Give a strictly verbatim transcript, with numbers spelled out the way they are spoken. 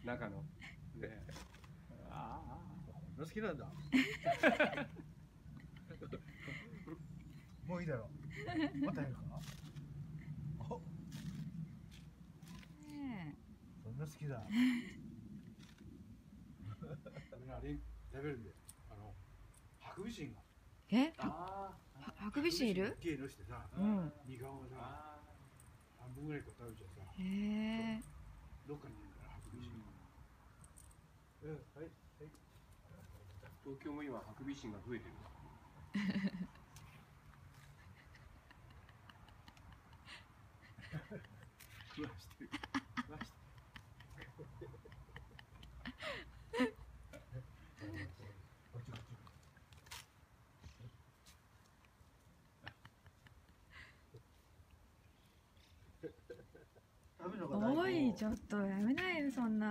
中の。で、ああ、 こんな好きなんだ。もういいだろう。またやるか。お、 ねそんな好きだ。みんなあれ食べるんで、あのハクビシンが。 え。え、 あはハクビシンいる？ ゲのしてさ、 うん。 二顔をさ、半分ぐらいこう食べちゃうさ。 へえ。 どっかにいるからハクビシン。うん、はいはい。 東京も今ハクビシンが増えてる。 食わしてる。食わしてる。こっちこっち。食べるのが大根。 おい、ちょっとやめないよそんな。